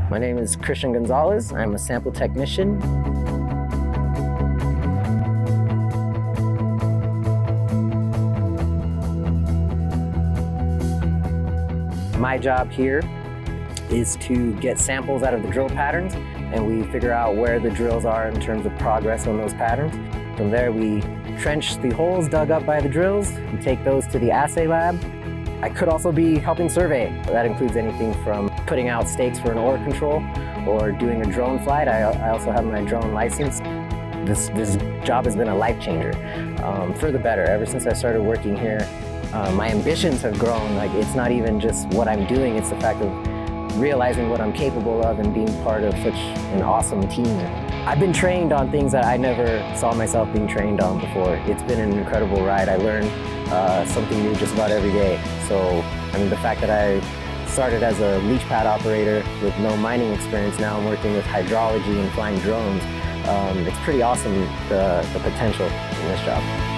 My name is Christian Gonzalez. I'm a sample technician. My job here is to get samples out of the drill patterns, and we figure out where the drills are in terms of progress on those patterns. From there, we trench the holes dug up by the drills. We take those to the assay lab. I could also be helping survey. That includes anything from putting out stakes for an ore control or doing a drone flight. I also have my drone license. This job has been a life changer, for the better. Ever since I started working here, my ambitions have grown. Like, it's not even just what I'm doing, it's the fact of realizing what I'm capable of and being part of such an awesome team. I've been trained on things that I never saw myself being trained on before. It's been an incredible ride. I learn something new just about every day. So, I mean, the fact that I started as a leach pad operator with no mining experience, now I'm working with hydrology and flying drones. It's pretty awesome, the potential in this job.